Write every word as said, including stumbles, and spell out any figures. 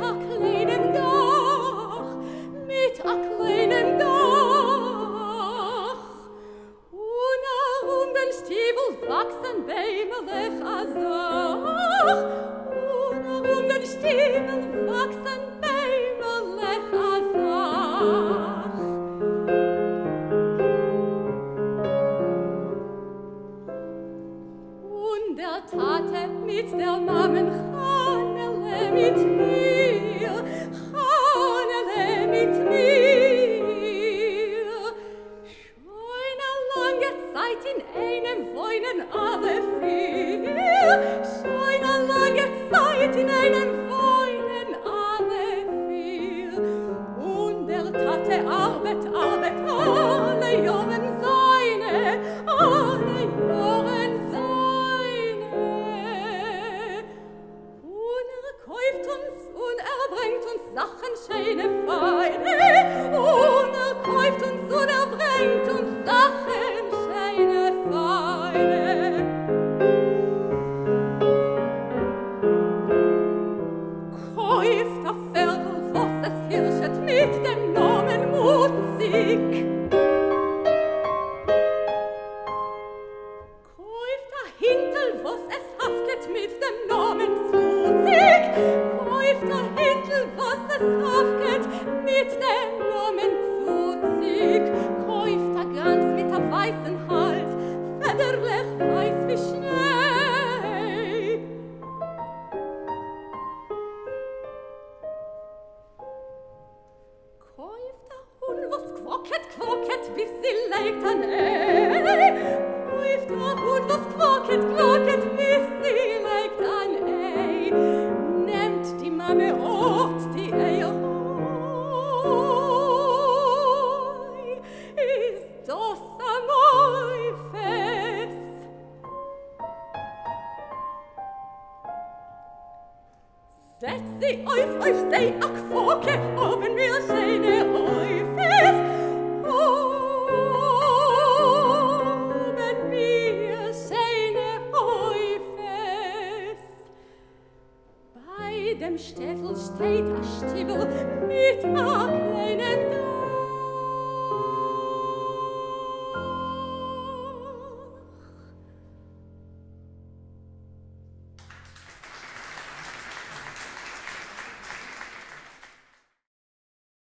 a kleinen Dach, mit a kleinen Dach. Und um den Stiefel wachsen Bäumelech a Sach. Und um den Stiefel wachsen Bäumelech a Sach. Und der Tate mit der Mammen Chanele mit mir, Chanele mit mir. Schon a lange Zeit in einem wohnen alle vier, schon a lange Zeit in einem wohnen alle vier. Und der Tate arbeit, arbeit alle Jahren seine, alle Jahren seine. Und er kauft uns und er bringt uns Sachen schöne feine. Und er kauft uns und er bringt uns Sachen schöne feine. Kauft a Viertel, was es hirschet mit dem Namen Musik. Kauft a Hintel, was es haftet mit dem Namen Zuzig. Kauft a Hintel, was es haftet mit dem Namen Zuzig. Kauft a Gans mit a weißen Hals, federlich weiß wie Schnee. Kauft a Hund, was quocket, quocket, bis sie legt an Ei. Kauft a Hund, was quocket, quocket, bis sie legt an Ei. Nehmt die Mame Ort, die Eier hoi. Ist das am Eufes? Setz sie auf, auf sie, a Quoke, oben mir schöne Eufes. Oben mir schöne Eufes. Bei dem Städtel steht a Stiebel mit a kleinen Dach.